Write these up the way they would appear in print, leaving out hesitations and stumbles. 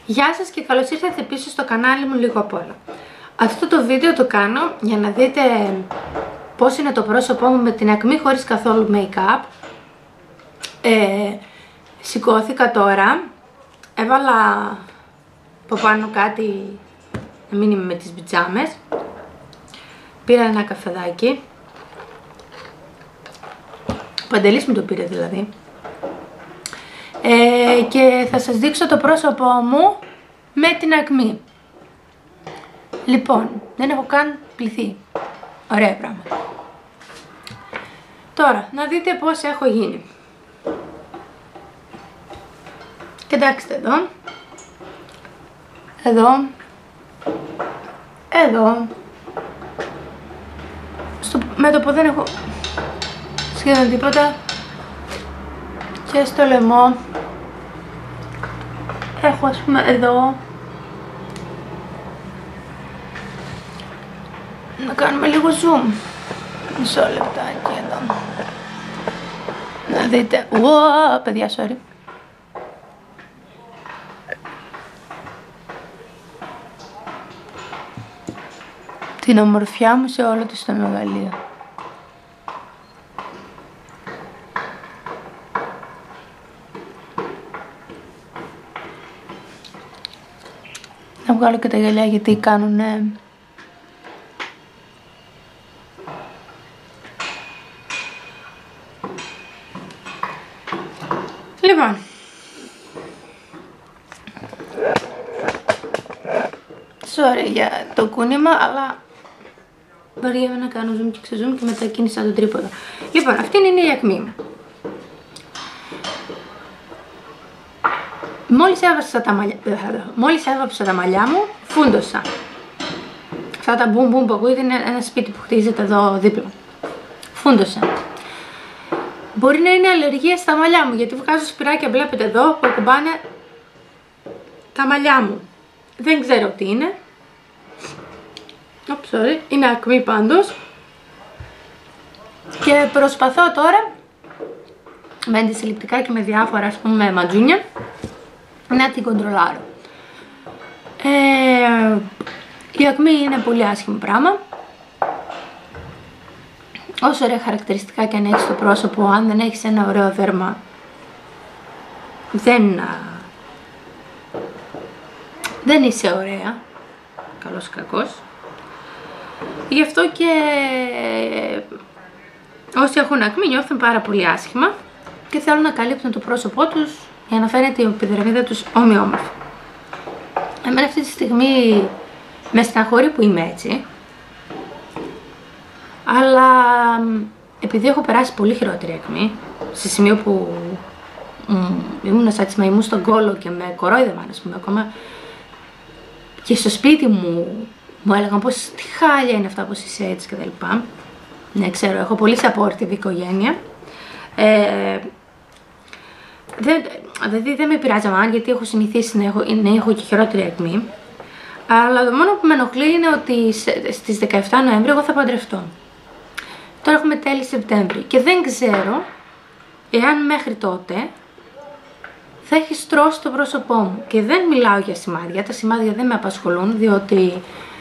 Γεια σας και καλώς ήρθατε πίσω στο κανάλι μου λίγο απ' όλα. Αυτό το βίντεο το κάνω για να δείτε πώς είναι το πρόσωπό μου με την ακμή χωρίς καθόλου make-up. Σηκώθηκα τώρα, έβαλα από πάνω κάτι να μην είμαι με τις πιτζάμες. Πήρα ένα καφεδάκι. Ο Παντελής μου το πήρε δηλαδή. Και θα σας δείξω το πρόσωπό μου με την ακμή. Λοιπόν, δεν έχω καν πληθεί. Ωραία πράγματα. Τώρα, να δείτε πώς έχω γίνει. Κοιτάξτε εδώ. Εδώ. Εδώ. Στο μέτωπο δεν έχω σχεδόν τίποτα. Και στο λαιμό έχω, ας πούμε, εδώ. Να κάνουμε λίγο zoom. Μισό λεπτάκι εδώ. Να δείτε. Ουα, παιδιά, sorry. Την ομορφιά μου σε όλο το μεγαλείο. Να βγάλω και τα γυαλιά γιατί κάνουνε. Λοιπόν, sorry για το κούνημα, αλλά βαριέμαι να κάνω zoom και ξεζουμ και μετά κίνησα το τρίποδο. Λοιπόν, αυτή είναι η ακμή μου. Μόλις έβαψα τα μαλλιά μου, φούντωσα. Αυτά τα μπουμ μπουμ που ακούγεται είναι ένα σπίτι που χτίζεται εδώ δίπλα. Φούντωσα. Μπορεί να είναι αλλεργία στα μαλλιά μου, γιατί βγάζω σπυράκια, βλέπετε εδώ, που ακουμπάνε τα μαλλιά μου. Δεν ξέρω τι είναι. Sorry. Είναι ακμή πάντως. Και προσπαθώ τώρα, με αντισυλληπτικά και με διάφορα, ας πούμε, ματζούνια, να την κοντρολάρω. Η ακμή είναι πολύ άσχημο πράγμα. Όσο ωραία χαρακτηριστικά και αν έχεις στο πρόσωπο, αν δεν έχεις ένα ωραίο δέρμα, δεν είσαι ωραία, καλός ή κακός. Γι' αυτό και όσοι έχουν ακμή νιώθουν πάρα πολύ άσχημα και θέλουν να καλύπτουν το πρόσωπό τους για να φαίνεται η επιδερμίδα τους ομοιόμορφη. Εμένα αυτή τη στιγμή με στεναχωρεί που είμαι έτσι, αλλά επειδή έχω περάσει πολύ χειρότερη ακμή, σε σημείο που ήμουν σαν τη μαϊμού στον κόλο και με κορόιδευαν, ας πούμε, ακόμα και στο σπίτι μου έλεγαν πως τι χάλια είναι αυτά, πως είσαι έτσι κτλ. Ναι, ξέρω, έχω πολύ supportive οικογένεια. Δηλαδή δεν με πειράζει αμάν, γιατί έχω συνηθίσει να έχω και χειρότερη ακμή. Αλλά το μόνο που με ενοχλεί είναι ότι στις 17 Νοέμβρη εγώ θα παντρευτώ. Τώρα έχουμε τέλη Σεπτέμβρη και δεν ξέρω εάν μέχρι τότε θα έχει στρώσει το πρόσωπό μου. Και δεν μιλάω για σημάδια, τα σημάδια δεν με απασχολούν, διότι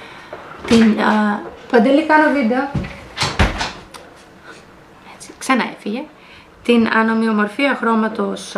Παντελή, κάνω βίντεο. Έτσι, ξανά έφυγε. Την ανομοιομορφία χρώματος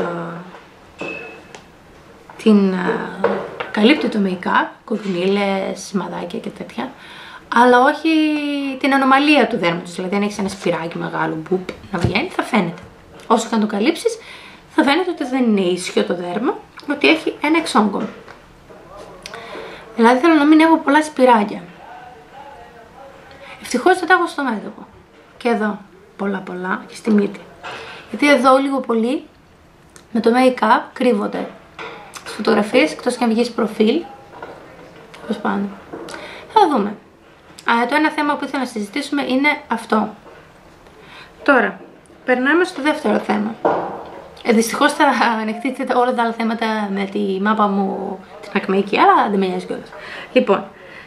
την καλύπτει το make-up, κοκκινίλες, σημαδάκια και τέτοια, αλλά όχι την ανομαλία του δέρματος. Δηλαδή αν έχεις ένα σπυράκι μεγάλο μπουπ να βγαίνει, θα φαίνεται. Όσο και αν το καλύψεις, θα φαίνεται ότι δεν είναι ίσιο το δέρμα, ότι έχει ένα εξόγκο. Δηλαδή θέλω να μην έχω πολλά σπυράκια. Ευτυχώς δεν τα έχω στο μέτωπο. Και εδώ πολλά και στη μύτη. Γιατί εδώ λίγο πολύ με το make-up κρύβονται στις φωτογραφίες, εκτός και αν βγεις προφίλ. Πώς πάνε. Θα δούμε. Το ένα θέμα που ήθελα να συζητήσουμε είναι αυτό. Τώρα, περνάμε στο δεύτερο θέμα. Δυστυχώς θα ανεχτείτε όλα τα άλλα θέματα με τη μάπα μου την ακμαϊκή, αλλά δεν με νοιάζει κιόλας. Λοιπόν,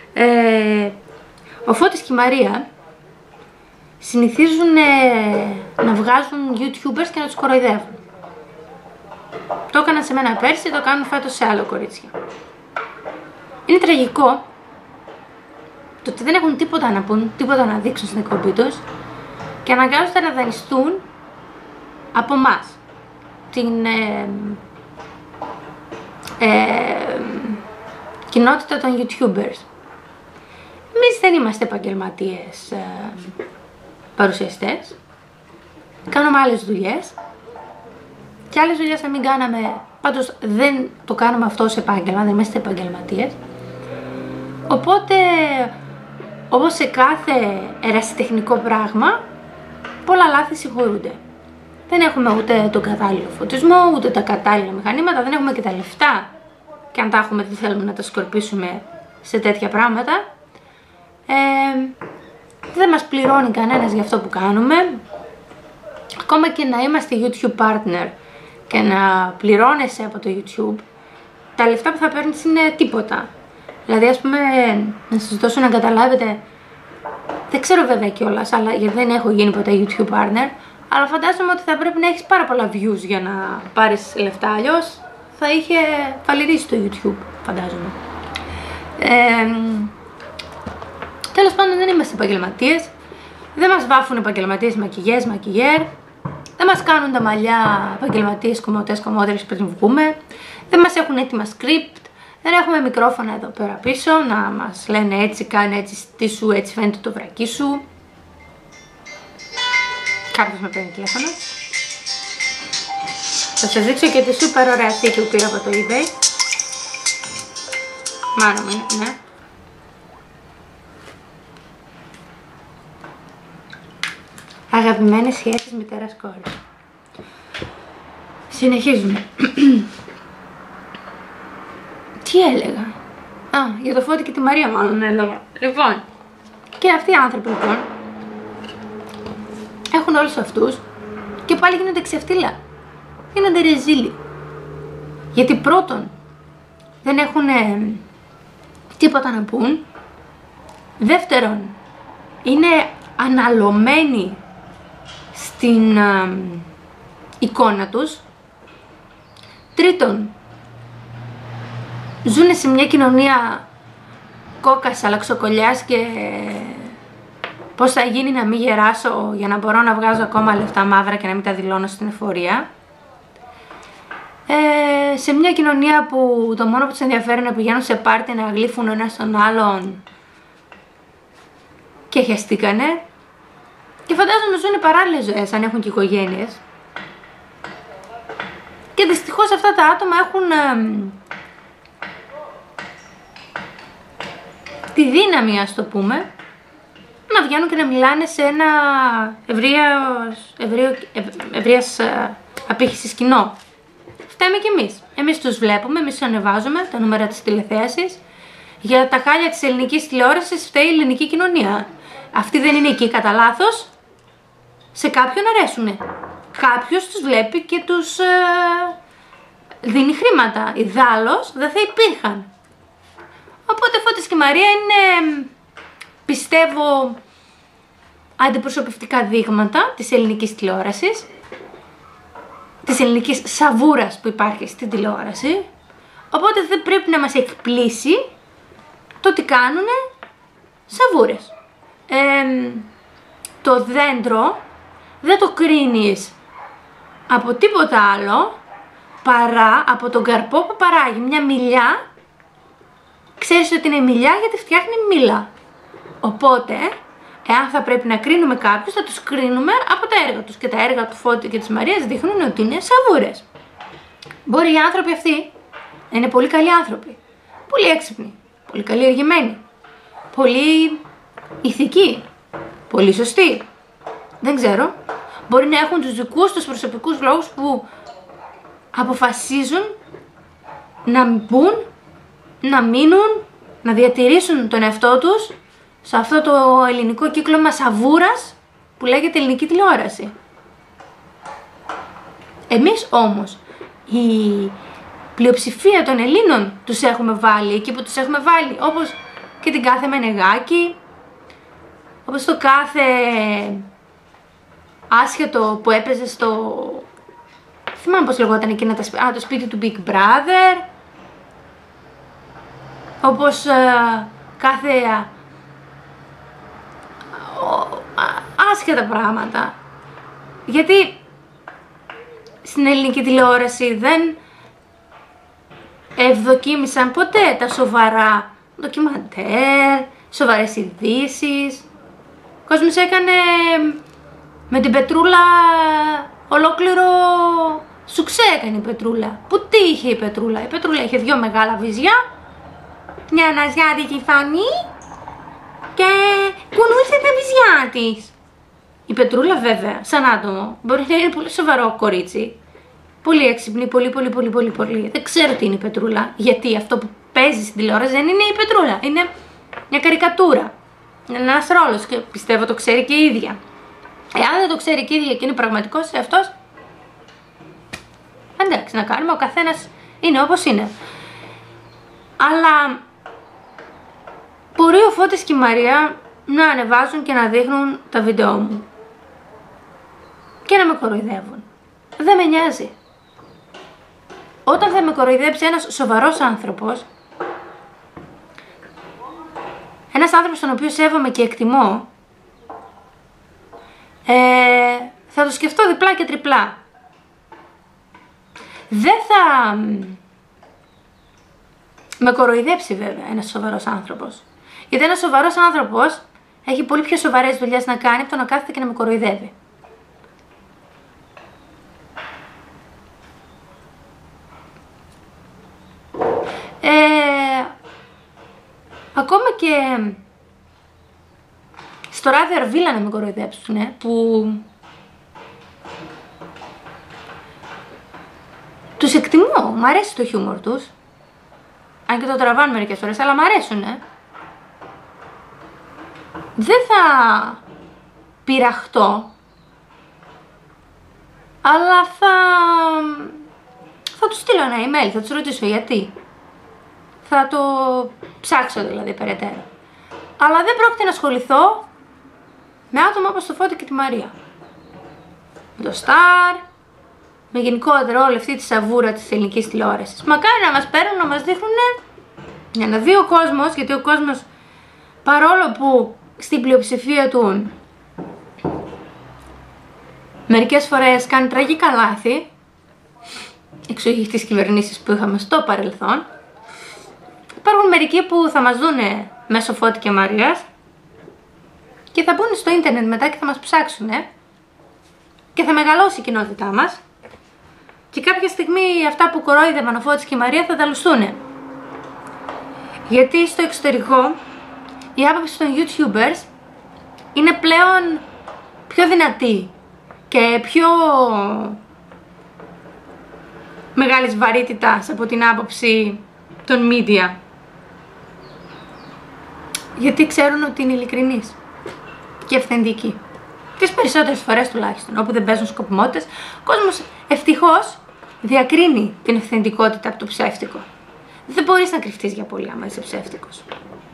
ο Φώτης και η Μαρία συνηθίζουν να βγάζουν YouTubers και να τους κοροϊδεύουν. Το έκαναν σε μένα πέρσι, το κάνουν φέτος σε άλλο κορίτσια. Είναι τραγικό το ότι δεν έχουν τίποτα να πούν, τίποτα να δείξουν στην εκπομπή τους και αναγκάζονται να δανειστούν από εμάς, την κοινότητα των YouTubers. Εμείς δεν είμαστε επαγγελματίες παρουσιαστές, κάνουμε άλλες δουλειές και άλλες δουλειές θα μην κάναμε, πάντως δεν το κάνουμε αυτό σε επάγγελμα, δεν είμαστε επαγγελματίες. Οπότε, όπως σε κάθε ερασιτεχνικό πράγμα, πολλά λάθη συγχωρούνται. Δεν έχουμε ούτε τον κατάλληλο φωτισμό, ούτε τα κατάλληλα μηχανήματα, δεν έχουμε και τα λεφτά. Και αν τα έχουμε, δεν θέλουμε να τα σκορπίσουμε σε τέτοια πράγματα. Δεν μας πληρώνει κανένας για αυτό που κάνουμε. Ακόμα και να είμαστε YouTube partner και να πληρώνεσαι από το YouTube, τα λεφτά που θα παίρνεις είναι τίποτα. Δηλαδή, ας πούμε, να σας δώσω να καταλάβετε, δεν ξέρω βέβαια κιόλας, αλλά γιατί δεν έχω γίνει ποτέ YouTube partner, αλλά φαντάζομαι ότι θα πρέπει να έχεις πάρα πολλά views για να πάρεις λεφτά, αλλιώς θα είχε φαλυρίσει το YouTube, φαντάζομαι. Τέλος πάντων, δεν είμαστε επαγγελματίες, δεν μας βάφουν επαγγελματίες μακιγιέρ, δεν μας κάνουν τα μαλλιά επαγγελματίες κομμωτές πριν βγούμε, δεν μας έχουν έτοιμα script, δεν έχουμε μικρόφωνα εδώ πέρα πίσω να μας λένε έτσι, κάνε έτσι, στήσου, έτσι φαίνεται το βρακί σου. Κάποιος με παίρνει τηλέφωνο. Θα σας δείξω και τη σούπερ ωραία θήκη που πήρα από το eBay. Μάνα μου είναι, ναι. Αγαπημένες σχέσεις μητέρας κόρης. Συνεχίζουμε. Τι έλεγα? Για το Φώτη και τη Μαρία μάλλον έλεγα. Λοιπόν, και αυτοί οι άνθρωποι λοιπόν έχουν όλους αυτούς και πάλι γίνονται ξεφτύλα. Γίνονται ρεζίλοι. Γιατί πρώτον δεν έχουν τίποτα να πούν. Δεύτερον, είναι αναλωμένοι στην εικόνα τους. Τρίτον, ζουν σε μια κοινωνία κόκας, αλαξοκολλιάς και πώς θα γίνει να μην γεράσω για να μπορώ να βγάζω ακόμα λεφτά μαύρα και να μην τα δηλώνω στην εφορία. Σε μια κοινωνία που το μόνο που τους ενδιαφέρει είναι να πηγαίνουν σε πάρτι, να γλύφουν ένα στον άλλον και χεστήκανε. Και φαντάζομαι ζουν παράλληλες ζωές αν έχουν και οικογένειες. Και δυστυχώς αυτά τα άτομα έχουν τη δύναμη, ας το πούμε, να βγαίνουν και να μιλάνε σε ένα ευρείας απήχησης κοινό. Φταίμε κι εμείς. Εμείς τους βλέπουμε, εμείς τους ανεβάζουμε, τα νούμερα της τηλεθέασης. Για τα χάλια της ελληνικής τηλεόρασης φταίει η ελληνική κοινωνία. Αυτοί δεν είναι εκεί κατά λάθος. Σε κάποιον αρέσουνε. Κάποιος τους βλέπει και τους δίνει χρήματα. Ιδάλλως δεν θα υπήρχαν. Οπότε Φώτης και Μαρία είναι, πιστεύω, αντιπροσωπευτικά δείγματα της ελληνικής τηλεόρασης, της ελληνικής σαβούρας που υπάρχει στην τηλεόραση. Οπότε δεν πρέπει να μας εκπλήσει το ότι κάνουνε σαβούρες. Το δέντρο δεν το κρίνεις από τίποτα άλλο παρά από τον καρπό που παράγει. Μια μιλιά, ξέρεις ότι είναι μιλιά γιατί φτιάχνει μήλα. Οπότε, εάν θα πρέπει να κρίνουμε κάποιους, θα τους κρίνουμε από τα έργα τους. Και τα έργα του Φώτη και της Μαρίας δείχνουν ότι είναι σαβούρες. Μπορεί οι άνθρωποι αυτοί να είναι πολύ καλοί άνθρωποι, πολύ έξυπνοι, πολύ καλλιεργημένοι, πολύ ηθικοί, πολύ σωστοί. Δεν ξέρω. Μπορεί να έχουν τους δικούς τους προσωπικούς λόγους που αποφασίζουν να μπουν, να μείνουν, να διατηρήσουν τον εαυτό τους σε αυτό το ελληνικό κύκλωμα σαβούρας που λέγεται ελληνική τηλεόραση. Εμείς όμως, η πλειοψηφία των Ελλήνων τους έχουμε βάλει εκεί που τους έχουμε βάλει, όπως και την κάθε Μενεγάκη, όπως το κάθε άσχετο που έπαιζε στο... θυμάμαι πως λεγόταν εκείνα το σπίτι του Big Brother. όπως κάθε άσχετα πράγματα. Γιατί στην ελληνική τηλεόραση δεν ευδοκίμησαν ποτέ τα σοβαρά ντοκιμαντέρ, σοβαρές ειδήσεις. Ο κόσμος έκανε με την Πετρούλα ολόκληρο σουξέ, έκανε η Πετρούλα. Που τι είχε η Πετρούλα? Η Πετρούλα είχε 2 μεγάλα βυζιά, μια αναζιάτικη φωνή και κουνούσε τα βυζιά της. Η Πετρούλα βέβαια, σαν άτομο, μπορεί να είναι πολύ σοβαρό κορίτσι. Πολύ έξυπνη, πολύ. Δεν ξέρω τι είναι η Πετρούλα, γιατί αυτό που παίζει στην τηλεόραση δεν είναι η Πετρούλα. Είναι μια καρικατούρα. Είναι ένας ρόλος και πιστεύω το ξέρει και η ίδια. Εάν δεν το ξέρει και η ίδια και είναι πραγματικός εαυτός, εντάξει, να κάνουμε, ο καθένας είναι όπως είναι. Αλλά μπορεί ο Φώτης και η Μαρία να ανεβάζουν και να δείχνουν τα βίντεό μου και να με κοροϊδεύουν. Δεν με νοιάζει. Όταν θα με κοροϊδέψει ένας σοβαρός άνθρωπος, ένας άνθρωπος τον οποίο σέβομαι και εκτιμώ, θα το σκεφτώ διπλά και τριπλά. Δεν θα με κοροϊδέψει βέβαια ένας σοβαρός άνθρωπος. Γιατί ένας σοβαρός άνθρωπος έχει πολύ πιο σοβαρές δουλειές να κάνει από το να κάθεται και να με κοροϊδεύει. Ακόμα και στο ράδιο Αρβίλα να με κοροϊδέψουν, που τους εκτιμώ, μ' αρέσει το χιούμορ τους, αν και το τραβάνε μερικές φορές, αλλά μ' αρέσουνε. Δεν θα πειραχτώ, αλλά θα τους στείλω ένα email, θα τους ρωτήσω γιατί. Θα το ψάξω δηλαδή περαιτέρω. Αλλά δεν πρόκειται να ασχοληθώ με άτομα όπως το Φώτη και τη Μαρία. Με το Σταρ, με γενικότερα όλη αυτή τη σαβούρα της ελληνικής τηλεόρασης. Μακάρι να μας παίρνουν, να μας δείχνουν, για να δει ο κόσμος, γιατί ο κόσμος, παρόλο που στην πλειοψηφία του μερικές φορές κάνει τραγικά λάθη, εξοχή τις κυβερνήσεις που είχαμε στο παρελθόν, υπάρχουν μερικοί που θα μας δούνε μέσω Φώτη και Μαρίας και θα μπουν στο ίντερνετ μετά και θα μας ψάξουν και θα μεγαλώσει η κοινότητά μας και κάποια στιγμή αυτά που κορόιδευαν ο Φώτης και η Μαρία θα τα λουστούν. Γιατί στο εξωτερικό η άποψη των YouTubers είναι πλέον πιο δυνατή και πιο μεγάλης βαρύτητας από την άποψη των media. Γιατί ξέρουν ότι είναι ειλικρινείς και αυθεντικοί. Τις περισσότερες φορές τουλάχιστον, όπου δεν παίζουν σκοπιμότητες, ο κόσμος ευτυχώς διακρίνει την αυθεντικότητα από το ψεύτικο. Δεν μπορείς να κρυφτείς για πολύ άμα είσαι ψεύτικος.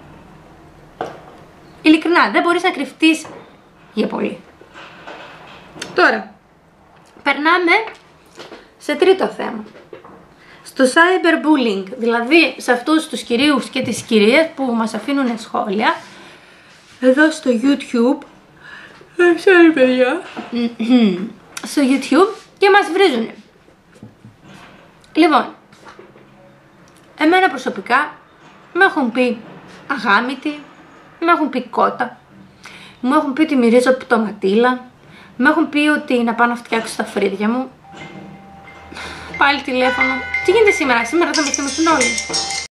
Ειλικρινά, δεν μπορείς να κρυφτείς για πολύ. Τώρα, περνάμε σε τρίτο θέμα. Στο cyberbullying, δηλαδή σε αυτούς τους κυρίους και τις κυρίες που μας αφήνουν σχόλια εδώ στο YouTube, sorry παιδιά, στο YouTube και μας βρίζουν. Λοιπόν, εμένα προσωπικά με έχουν πει αγάμητη, με έχουν πει κότα, μου έχουν πει ότι μυρίζω πτωματίλα, με έχουν πει ότι να πάω να φτιάξω τα φρύδια μου. Πάλι τηλέφωνο. Τι γίνεται σήμερα? Σήμερα θα με θυμηθούν όλοι.